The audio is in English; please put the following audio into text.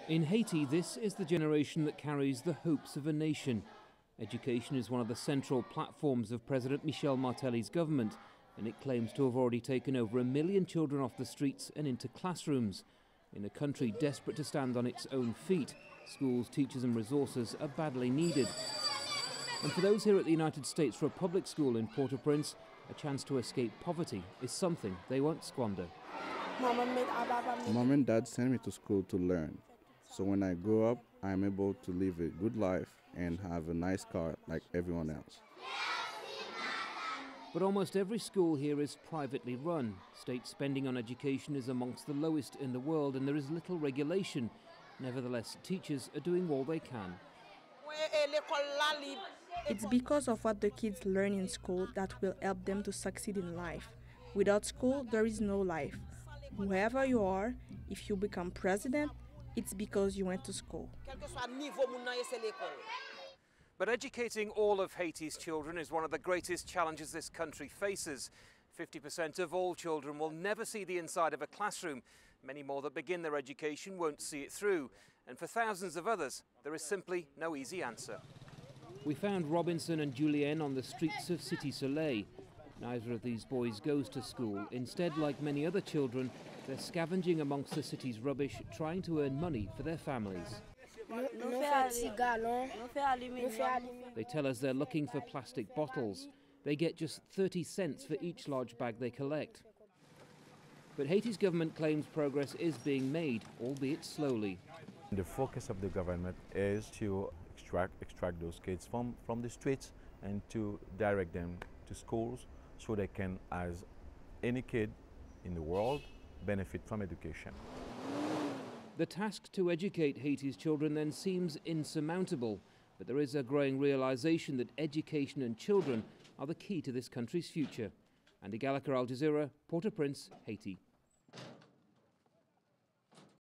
In Haiti, this is the generation that carries the hopes of a nation. Education is one of the central platforms of President Michel Martelly's government, and it claims to have already taken over 1 million children off the streets and into classrooms. In a country desperate to stand on its own feet, schools, teachers and resources are badly needed. And for those here at the United States for a public school in Port-au-Prince, a chance to escape poverty is something they won't squander. Mom and Dad sent me to school to learn. So when I grow up, I'm able to live a good life and have a nice car like everyone else. But almost every school here is privately run. State spending on education is amongst the lowest in the world and there is little regulation. Nevertheless, teachers are doing all they can. It's because of what the kids learn in school that will help them to succeed in life. Without school, there is no life. Whoever you are, if you become president, it's because you went to school. But educating all of Haiti's children is one of the greatest challenges this country faces. 50% of all children will never see the inside of a classroom. Many more that begin their education won't see it through. And for thousands of others, there is simply no easy answer. We found Robinson and Julien on the streets of Cité Soleil. Neither of these boys goes to school. Instead, like many other children, they're scavenging amongst the city's rubbish, trying to earn money for their families. They tell us they're looking for plastic bottles. They get just 30 cents for each large bag they collect. But Haiti's government claims progress is being made, albeit slowly. The focus of the government is to extract those kids from the streets and to direct them to schools so they can, as any kid in the world, benefit from education. The task to educate Haiti's children then seems insurmountable, but there is a growing realization that education and children are the key to this country's future. Andy Gallagher, Al Jazeera, Port-au-Prince, Haiti.